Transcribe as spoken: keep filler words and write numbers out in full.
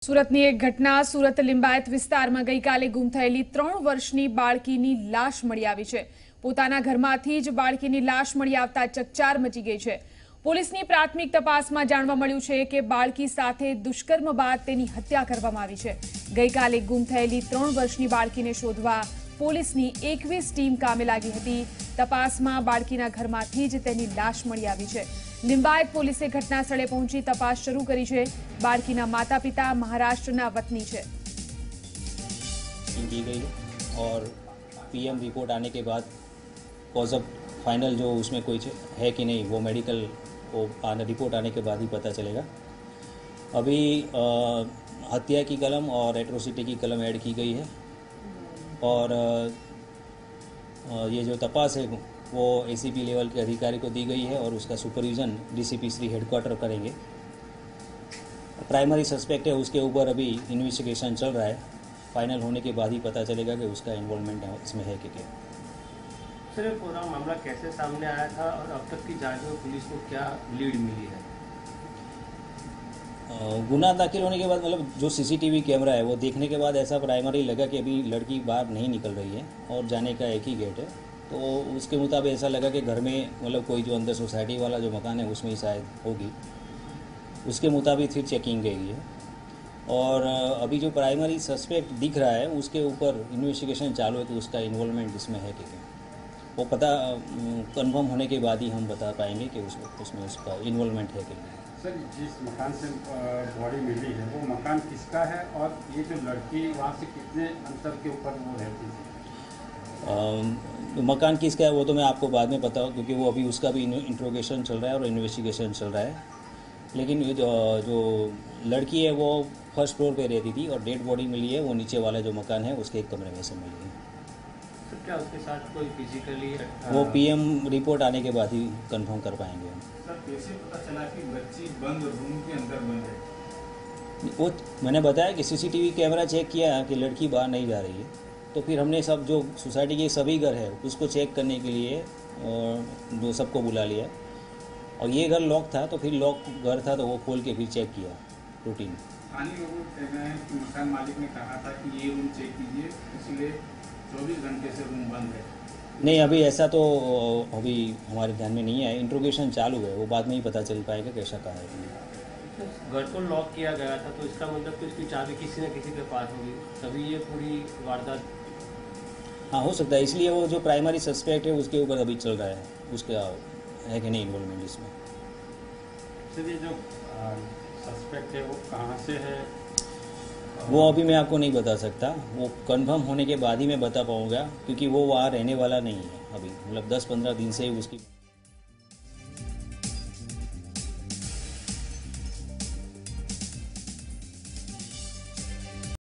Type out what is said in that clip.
સુરતની એક ઘટના સુરત લિંબાયત વિસ્તારમાં ગઈકાલે ગુમ થયેલી ત્રણ વર્ષની બાળકીની લાશ મળી આવી છે। પોતાના ઘરમાંથી જ બાળકીની લાશ મળી આવતા ચકચાર મચી ગઈ છે। પોલીસની પ્રાથમિક તપાસમાં જાણવા મળ્યું છે કે બાળકી સાથે દુષ્કર્મ બાદ તેની હત્યા કરવામાં આવી છે। ગઈકાલે ગુમ થયેલી ત્રણ વર્ષની બાળકીને શોધવા પોલીસની એકવીસ ટીમ કામે લાગી હતી। તપાસમાં બાળકીના ઘરમાંથી જ તેની લાશ મળી આવી છે। लिंबायत पुलिसे घटना स्थले पहुंची तपास शुरू करी है। बाळकीना माता पिता महाराष्ट्रना वतनी है की गई और पीएम रिपोर्ट आने के बाद कॉज ऑफ फाइनल जो उसमें कोई है कि नहीं वो मेडिकल वो आने रिपोर्ट आने के बाद ही पता चलेगा। अभी आ, हत्या की कलम और एट्रोसिटी की कलम ऐड की गई है और आ, ये जो तपास है वो एसीपी लेवल के अधिकारी को दी गई है और उसका सुपरविजन डीसीपी श्री हेडक्वार्टर करेंगे। प्राइमरी सस्पेक्ट है उसके ऊपर अभी इन्वेस्टिगेशन चल रहा है। फाइनल होने के बाद ही पता चलेगा कि उसका इन्वॉल्वमेंट इसमें है कि क्या। सर ये पूरा मामला कैसे सामने आया था और अब तक की जांच में पुलिस को क्या लीड मिली है? गुना दाखिल होने के बाद मतलब जो सीसीटीवी कैमरा है वो देखने के बाद ऐसा प्राइमरी लगा कि अभी लड़की बाहर नहीं निकल रही है और जाने का एक ही गेट है, तो उसके मुताबिक ऐसा लगा कि घर में मतलब कोई जो अंदर सोसाइटी वाला जो मकान है उसमें ही शायद होगी। उसके मुताबिक फिर चेकिंग गई है और अभी जो प्राइमरी सस्पेक्ट दिख रहा है उसके ऊपर इन्वेस्टिगेशन चालू है कि उसका इन्वॉल्वमेंट इसमें है कि क्या। वो पता कंफर्म होने के बाद ही हम बता पाएंगे कि उस, उसमें उसका इन्वॉल्वमेंट है कि नहीं। सर जिस मकान से बॉडी मिली है वो मकान किसका है और ये जो लड़की वहाँ से कितने अंतर के ऊपर वो रहती थी? तो मकान किसका है वो तो मैं आपको बाद में बताऊँ क्योंकि वो अभी उसका भी इंट्रोगेशन चल रहा है और इन्वेस्टिगेशन चल रहा है। लेकिन जो, जो लड़की है वो फर्स्ट फ्लोर पे रहती थी और डेड बॉडी मिली है वो नीचे वाला जो मकान है उसके एक कमरे में से मिली है। तो क्या उसके साथ कोई फिजिकली वो पीएम रिपोर्ट आने के बाद ही कंफर्म कर पाएंगे हम। सर कैसे पता चला कि बच्ची बंद रूम के अंदर बंद है? वो मैंने बताया कि सीसीटीवी कैमरा चेक किया कि लड़की बाहर नहीं जा रही है, तो फिर हमने सब जो सोसाइटी के सभी घर है उसको चेक करने के लिए जो सबको बुला लिया और ये घर लॉक था तो फिर लॉक घर था तो वो खोल के फिर चेक किया रूटीन। स्थानीय लोगों का कहना है कि मकान मालिक ने कहा था कि ये रूम चेक कीजिए इसलिए चौबीस घंटे से रूम बंद है। नहीं अभी ऐसा तो अभी हमारे ध्यान में नहीं है। इंट्रोगेशन चालू है वो बाद में ही पता चल पाएगा कैसा कहा है। घर को लॉक किया गया था तो इसका मतलब कि इसकी चाबी किसी न किसी के पास होगी तभी ये पूरी वारदात। हाँ हो सकता है, इसलिए वो जो प्राइमरी सस्पेक्ट है उसके ऊपर अभी चल रहा है उसका है कि नहीं इन्वॉल्वमेंट इसमें। सर ये जो सस्पेक्ट है वो कहाँ से है वो अभी मैं आपको नहीं बता सकता, वो कंफर्म होने के बाद ही मैं बता पाऊँगा क्योंकि वो वहाँ रहने वाला नहीं है अभी, मतलब दस पंद्रह दिन से उसकी